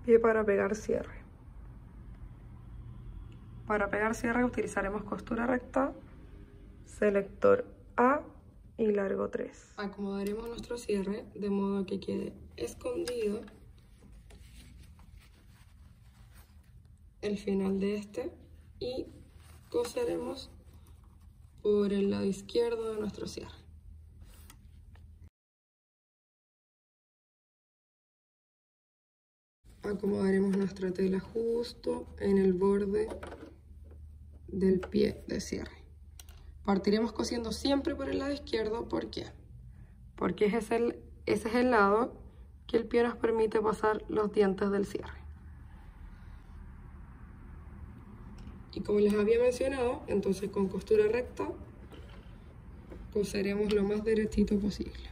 Pie para pegar cierre. Para pegar cierre utilizaremos costura recta, selector A y largo 3. Acomodaremos nuestro cierre de modo que quede escondido el final de este y coseremos por el lado izquierdo de nuestro cierre. Acomodaremos nuestra tela justo en el borde del pie de cierre. Partiremos cosiendo siempre por el lado izquierdo. ¿Por qué? Porque ese es el lado que el pie nos permite pasar los dientes del cierre. Y como les había mencionado, entonces con costura recta coseremos lo más derechito posible.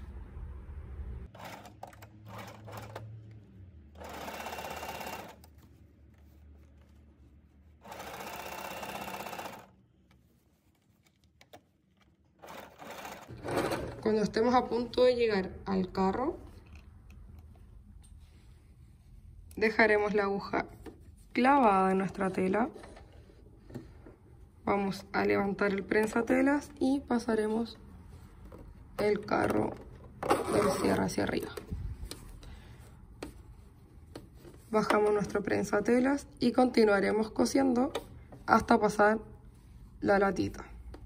Cuando estemos a punto de llegar al carro, dejaremos la aguja clavada en nuestra tela. Vamos a levantar el prensatelas y pasaremos el carro del cierre hacia arriba. Bajamos nuestro prensatelas y continuaremos cosiendo hasta pasar la latita.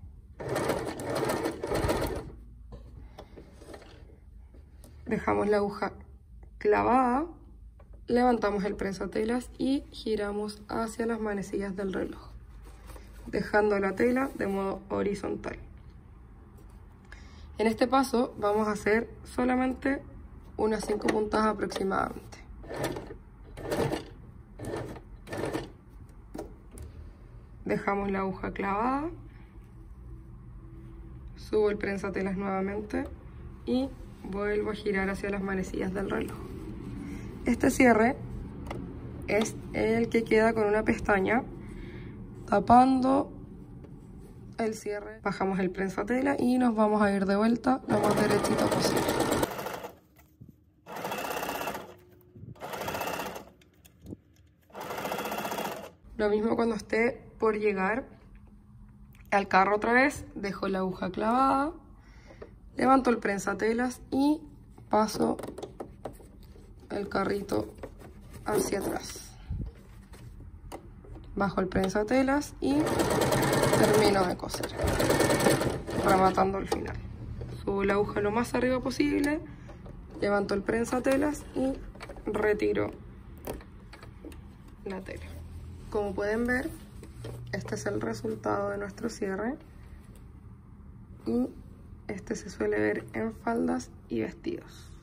Dejamos la aguja clavada, levantamos el prensatelas y giramos hacia las manecillas del reloj, dejando la tela de modo horizontal. En este paso vamos a hacer solamente unas 5 puntadas aproximadamente. Dejamos la aguja clavada, subo el prensatelas nuevamente y vuelvo a girar hacia las manecillas del reloj. Este cierre es el que queda con una pestaña tapando el cierre. Bajamos el prensatela y nos vamos a ir de vuelta lo más derechito posible. Lo mismo cuando esté por llegar al carro otra vez, dejo la aguja clavada, levanto el prensatelas y paso el carrito hacia atrás. Bajo el prensatelas y termino de coser, rematando el final. Subo la aguja lo más arriba posible, levanto el prensatelas y retiro la tela. Como pueden ver, este es el resultado de nuestro cierre y este se suele ver en faldas y vestidos.